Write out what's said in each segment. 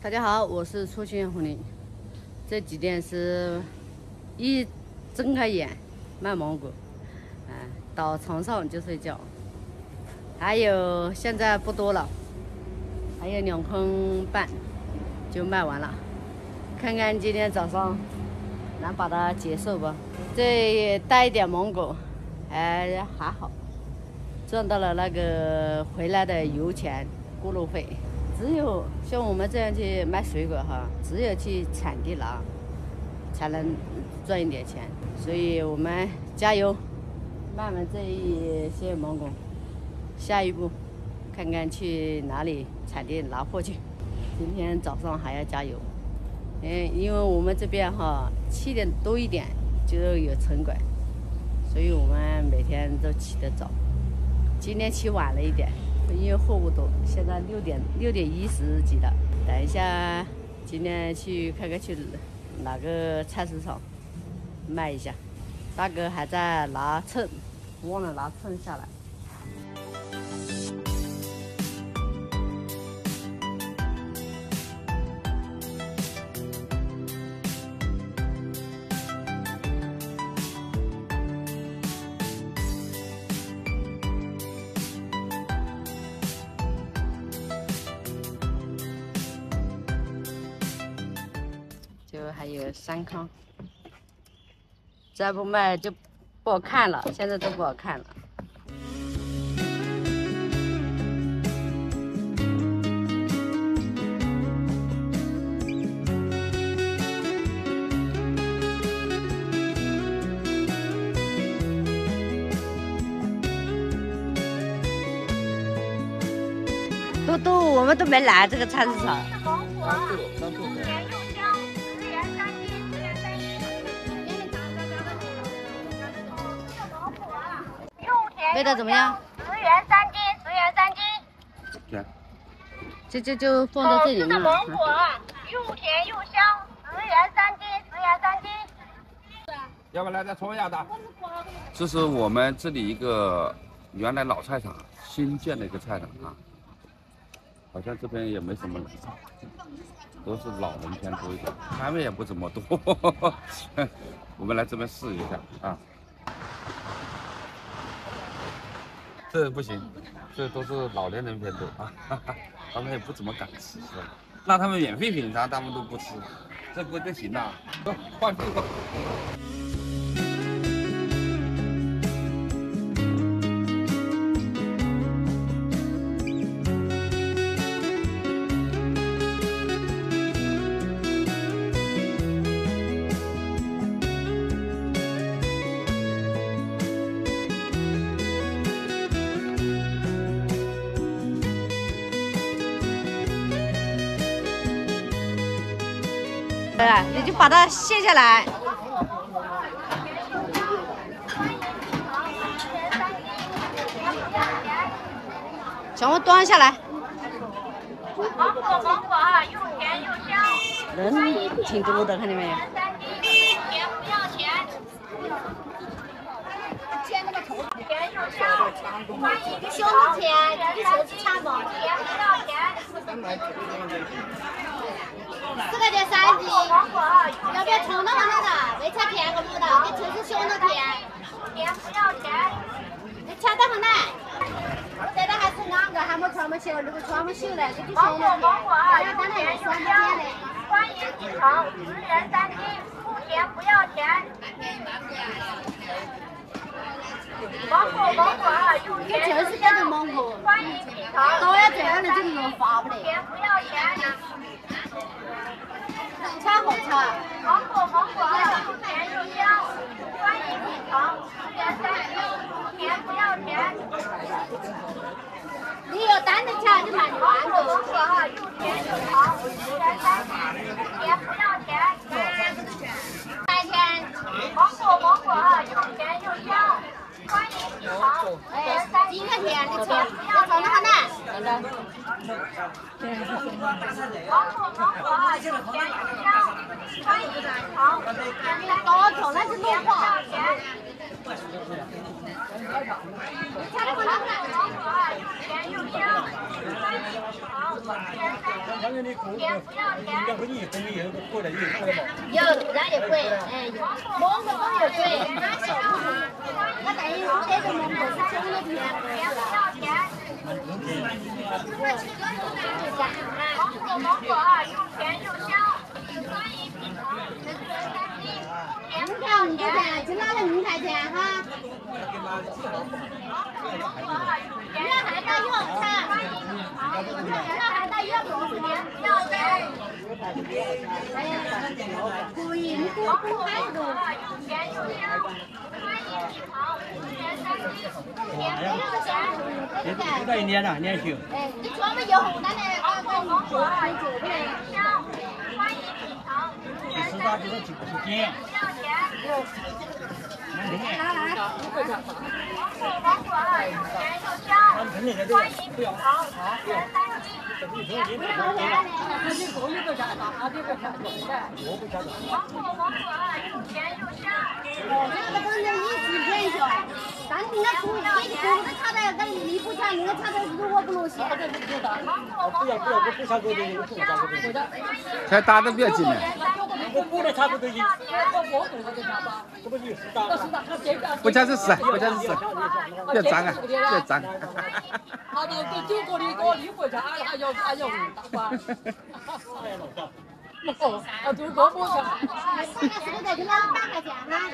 大家好，我是初心红林。这几天是一睁开眼卖芒果，到床上就睡觉。还有现在不多了，还有2筐半就卖完了。看看今天早上能把它结束吧。这带一点芒果，还好，赚到了那个回来的油钱、过路费。只有像我们这样去卖水果哈，只有去产地拿，才能赚一点钱。所以我们加油，卖完这一些芒果，下一步看看去哪里产地拿货去。今天早上还要加油，因为我们这边哈7点多一点就有城管，所以我们每天都起得早。今天起晚了一点，因为货物多，现在6点10几了。等一下，今天去看看去哪个菜市场卖一下。大哥还在拿秤，忘了拿秤下来。就还有3筐，再不卖就不好看了，现在都不好看了。我们都没来这个菜市场。味道怎么样 ？10元3斤，10元3斤。 就放在这里面。 芒果又甜又香，10元3斤，10元3斤。 要不来再搓一下的？这是我们这里一个原来老菜场新建的一个菜场啊，好像这边也没什么人，都是老人偏多一点，摊位也不怎么多。我们来这边试一下啊。这不行，这都是老年人偏多啊，他们也不怎么敢吃，让他们免费品尝，他们都不吃，这不行呐，换这个。 你就把它卸下来。小红端下来。 芒果又甜又香。 人挺多的，看见没有？ 甜不要钱。甜又香，欢迎你兄弟甜，你手指插嘛，甜不要钱。4块钱3斤，要不要冲到往那的？为啥甜个不的？你城市凶的甜，甜不要钱。你吃得很难，这个还是2个，还没穿没修，如果穿没修了，这就凶的甜。要当然有酸不甜的。欢迎进城，10元3斤，不甜不要钱。芒果又甜又香，欢迎品尝。 都要这样的就能发不来。 甜不要钱。 炒好炒。 芒果又甜又香，欢迎品尝，10元3斤，不甜不要钱。你有单的钱就买2个。芒果又甜又长，10元3斤，不甜不要钱。3天，芒果又甜又香，欢迎品尝，10元3斤，甜不要钱。芒果又甜又香，欢迎品尝，10元3斤，甜不要钱。 有，那也贵，哎，芒果都有贵，那等于这个芒果是真的甜。芒果啊，又甜又香，欢迎品尝。你看，你这边只拿了5块钱哈。月海带药餐，月海带药不是甜，要的。哎呀，可以，你多公开的。又甜又香，欢迎品尝。 有点年了，年轻。 哎，你专门有红的呢，芒果啊，又甜又香，欢迎品尝。 实在就是几斤。 芒果啊，又甜又香，欢迎品尝。那个都是1级偏小，但是人家出，给你公的差的跟你不差，人家差的如果不能写。 不要，我不差多的，我不差多的。 才打得比较近呢。 我过来差不多一，这不就是打？ 不加是10，不加是10，别脏啊，别脏。 他到9个的多，6块钱还要打包。啊，就多不钱。 现在就拿8块钱哈。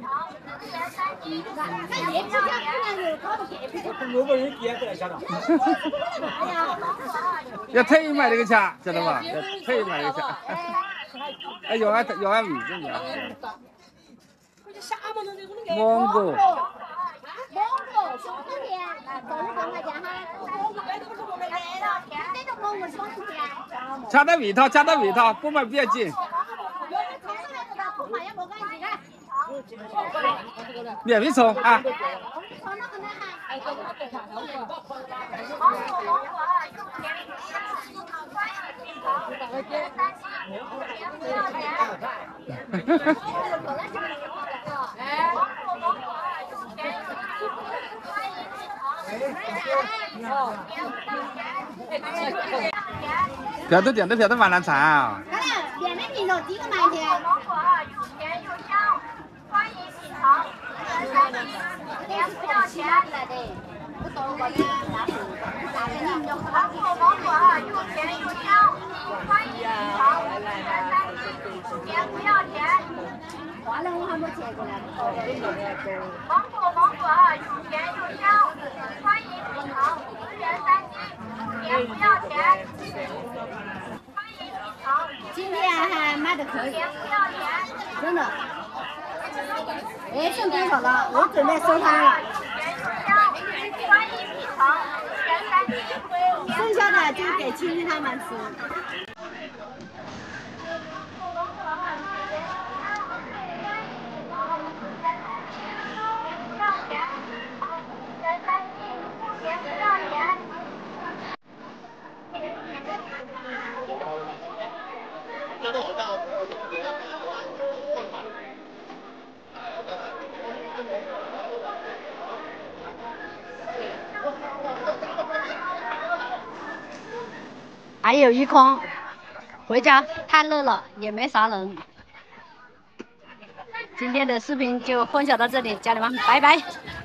那也不讲可能有搞不给不讲。 我们人点过来下了。 哎呀， 要特意买那个钱，晓得吧？要特意买那个钱。哎，要按位置呀。芒果。 芒果香甜，多2块钱哈。这种芒果香甜。 加到味道，加到味道，不买别紧。免费充啊！票都点的票都蛮难尝啊！ 看来免费品种第一个满天。芒果啊，又甜又香，欢迎品尝。甜不要钱。不懂我的。芒果啊，又甜又香，欢迎品尝。甜不要钱。完了我还没见过呢。芒果啊，又甜又香，欢迎品尝。10元3斤，甜不要钱。今天还卖的可以，真的。哎，剩多少了？我准备收摊了。剩下的就给亲戚他们吃。还有一筐，回家太热了，也没啥人。今天的视频就分享到这里，家人们，拜拜。